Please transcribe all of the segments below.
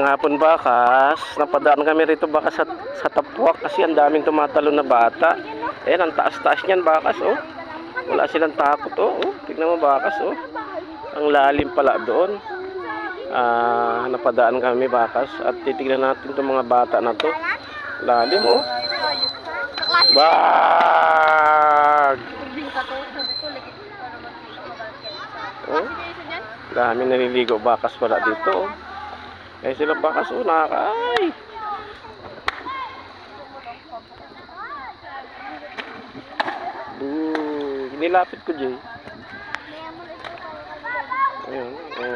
Magandang hapon, Bakas. Napadaan kami rito, Bakas, sa Tapuak kasi ang daming tumatalon na bata. Ayan, ang taas-taas niyan, Bakas, oh. Wala silang takot, oh. Tignan mo, Bakas, oh. Ang lalim pala doon. Napadaan kami, Bakas, at titignan natin itong mga bata na to. Lalim, oh. Bag! Oh. Dami naliligo, Bakas, pala dito, oh. Eh sila, Bakas, oh, nakakaay. Nilapit ko, Jay. Ayun,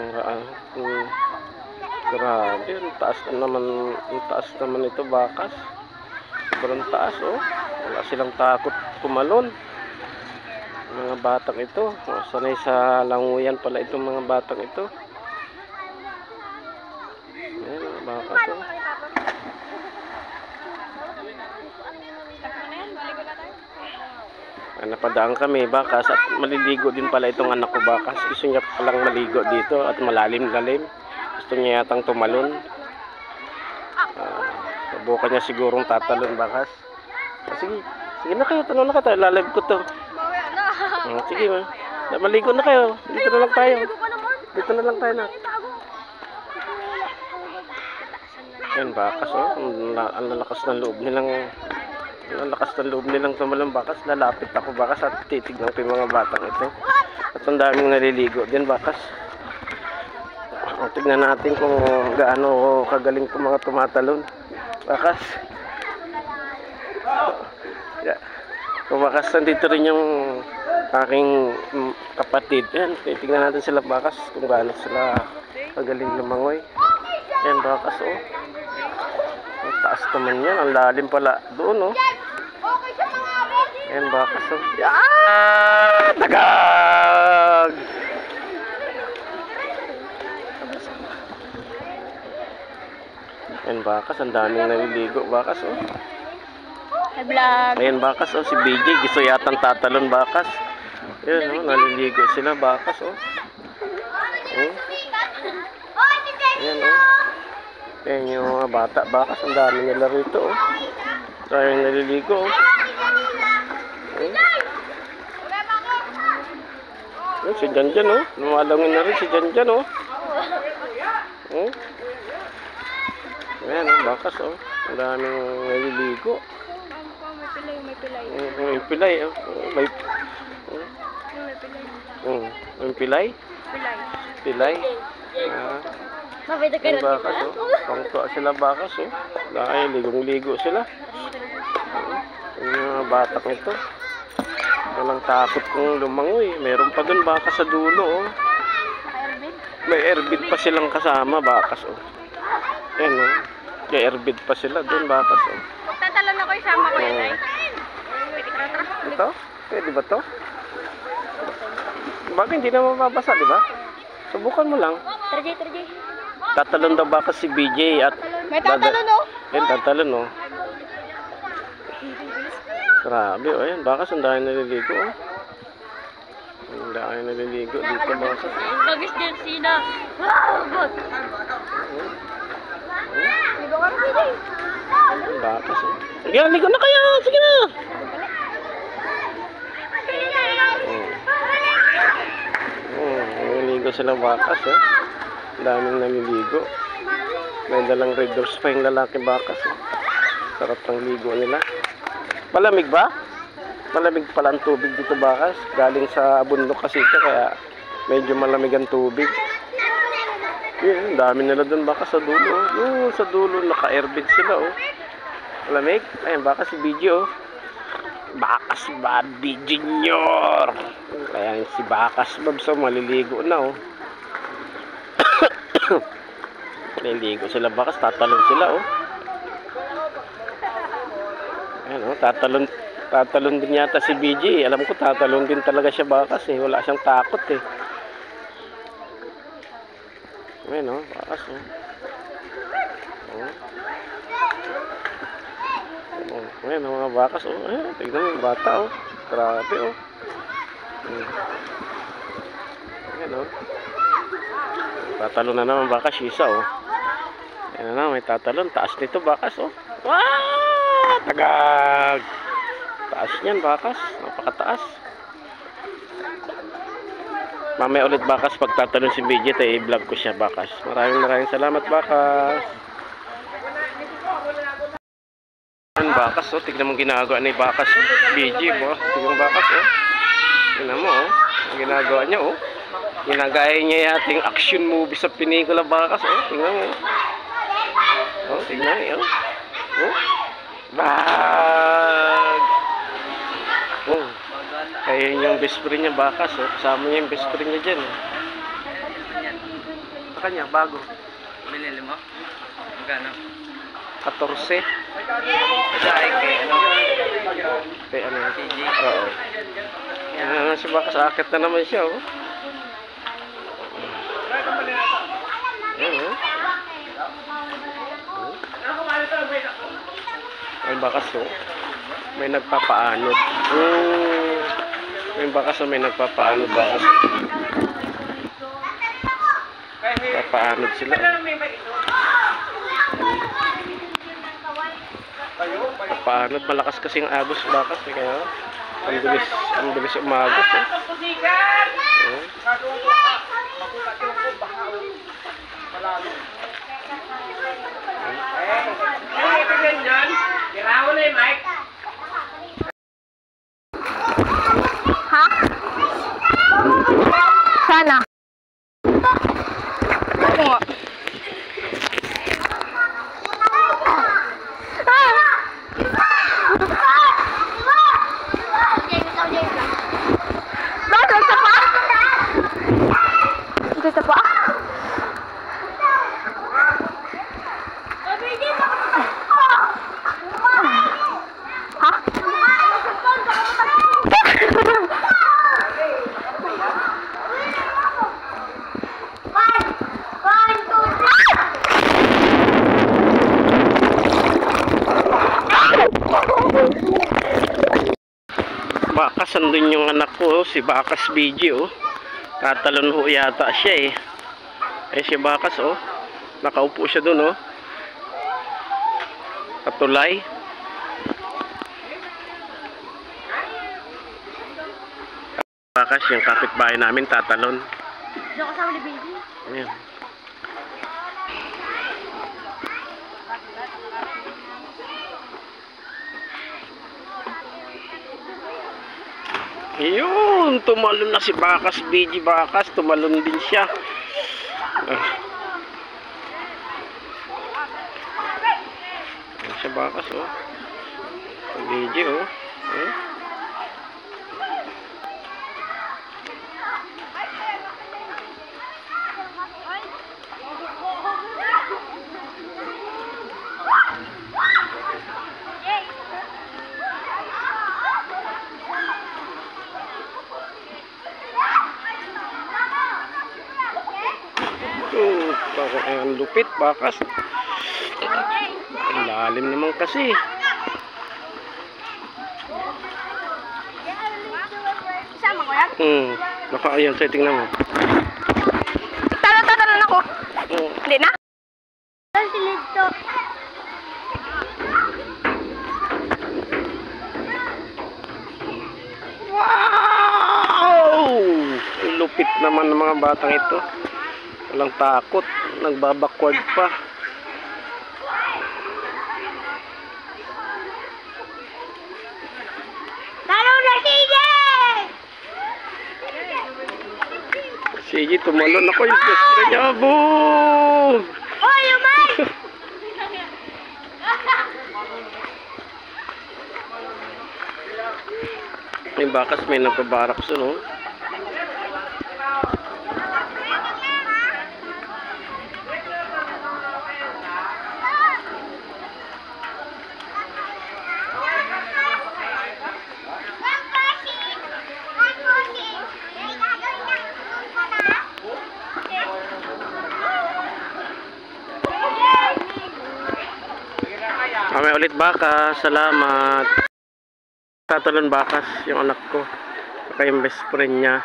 grabe, ang taas naman ito, Bakas. Sobrang taas, oh. Wala silang takot kumalon. Mga batang ito, oh, sanay sa languyan pala itong mga batang ito. Ayan, Bakas, oh. Napadaan kami, Bakas, at maliligo din pala itong anak ko, Bakas. Gusto niya palang maligo dito at malalim-lalim. Gusto niya yatang tumalon. Subukan niya sigurong tatalon, Bakas. Sige na kayo, tanong na ka tayo, lalab ko to. Sige, maligo na kayo. Dito na lang tayo. Na. Yan, Bakas, oh. Ang lalakas ng loob nilang tumalon, Bakas. Lalapit ako, Bakas, at titignan ko yung mga batang ito. At ang daming naliligo din, Bakas. Tignan natin kung gaano kagaling itong mga tumatalon, Bakas. Bakas, nandito rin yung aking kapatid. Yan, titignan natin sila, Bakas, kung gaano sila kagaling lumangoy. Yan, Bakas, oh. Ang taas naman yan. Ang lalim pala doon, oh. Yan, Bakas, oh. Tagag! Yan, Bakas. Ang daming naliligo, Bakas, oh. Ayan, Bakas, oh. Si BJ. Gusto yatang tatalon, Bakas. Yan, oh. Naliligo sila, Bakas, oh. Yan, oh. Yan yung mga bata, Bakas. Ang dami nila rito, oh. Sayang naliligo, oh. Si Janjan, oh. Lumalangin na rin si Janjan, oh. Ayan, oh, Bakas, oh. Ang daming naliligo. May pilay, oh. May pilay? Pilay. Ang Bakas, oh. Pangtuwa sila, Bakas, oh. Dahil ligong-ligo sila. Yung mga batang ito. Walang takot kung lumangoy. Meron pa dun, Bakas, sa dulo, oh. May airbid pa silang kasama, Bakas, oh. Ayan, oh. May airbid pa sila dun, Bakas, oh. Magtatalon ako, isama ko yun, ay. Ito? Pwede ba to? Bakit hindi na mababasa, di ba? Subukan mo lang. Tarjay. Tatalon daw, Bakas, si BJ at... May tatalon, oh. Ayan, tatalon, oh. Grabe, oh. Ayan, Bakas, ang dahil naliligo, oh. Ang dahil naliligo dito, Bakas. Bagis din, Sina. Wow, good. Ligo ka na, BJ. Bakas, oh. Sige, ligo na kayo. Sige na. Naliligo sila, Bakas, oh. Daming naliligo. May dalang Red Doors pa yung lalaki, Bakas, oh. Sarap ng ligo nila. Malamig ba? Malamig pala ang tubig dito, Bakas. Galing sa bundok kasi ito, kaya medyo malamig ang tubig. Yun, dami nila doon, Bakas, sa dulo. Sa dulo, naka-airbid sila, oh. Malamig? Ayun, Bakas, si BJ, oh. Bakas Bobby Jr. Kaya si Bakas Babs, oh, maliligo na, oh. Maliligo sila, Bakas. Tatalon sila, oh. Ayan, oh, tatalon din yata si BJ. Alam ko tatalon din talaga siya, Bakas, eh. Wala siyang takot, eh. Ayan, oh, Bakas, oh. Ayan, mga Bakas, oh. Ayan, tignan mo yung bata, oh. Grabe, oh. Ayan, oh. Tatalo na naman, Bakas, isa, oh. Ayan na, may tatalon. Taas nito, bakas, oh. Wow! Tagag! Taas niyan, bakas. Napakataas. Mamaya ulit, bakas, pag tatalon si BJ, tayo i-vlog ko siya, bakas. Maraming salamat, bakas. Ayan, bakas, oh. Tignan mo ginagawa ni bakas, BJ, oh. Tignan mo, bakas, oh. Tignan mo, oh. Ang ginagawa niya, oh. Ginagaya niya yung ating action movie sa pelikula, bakas, oh. Tignan mo, oh. Oh, tignan mo, oh. Oh. Bag! Oh. Ayun yung best friend niya, bakas, oh. Kasama niya yung best friend niya dyan, oh. Sa kanya, bago. Binili mo? Magkano? 14. Dahil kay ano? Kaya ano yun? CJ? Oo. Yan na naman si bakas, akit na naman siya, oh. Yan, oh. Ay, bakas, oh. May nagpapaanod. May bakas, oh. May nagpapaanod, bakas. Papaanod sila. Papaanod. Malakas kasi ang agos, bakas. Kaya, ang bilis umagos, eh. Oh. Ha? Sana. Oo nga. Bakit? Isa pa? Isa pa? Ha? Bakas, andun yung anak ko, oh, si Bakas BJ, oh. Tatalon ho yata siya, eh. Eh, si Bakas, oh. Nakaupo siya dun, oh. Katulay. Bakas, yung kapitbahay namin, tatalon. Diyan kasama ni baby. Ayan. Yun, tumalon na si Bakas, BJ Bakas, tumalon din siya. Ah. Ayan siya, Bakas, oh. BJ, oh. Eh? Ang lupit, Bakas. Ang lalim naman kasi. Isama ko yan? Naka, ayan, so tingnan mo. Talon ako. Hindi na? Silid to. Wow! Ang lupit naman ng mga batang ito. Walang takot. Nagbabackward pa. Talon na sige! Sige, tumalon ako yung best friend niya. Boom! Oy, umay! May Bakas, may nagpabarak sa, no? Mamaya ulit, Bakas. Salamat. Tatalon, Bakas, yung anak ko. Saka yung best friend niya.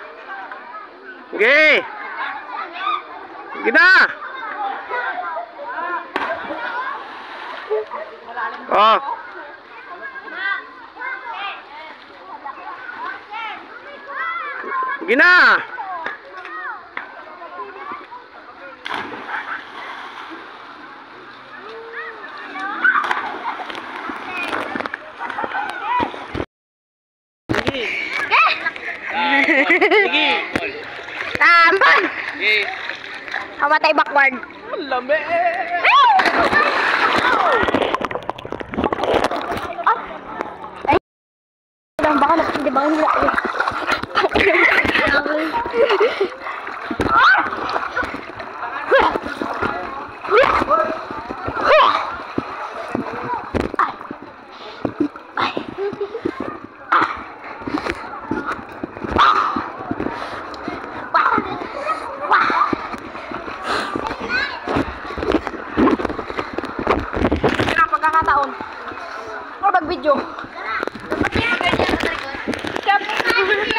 Okay! Sige na! Oh. Gina. Sige. Taman! Sige. Kamatay backward. Ang lami. Baka hindi ba nila kayo? Pagkakataon. O mag-video.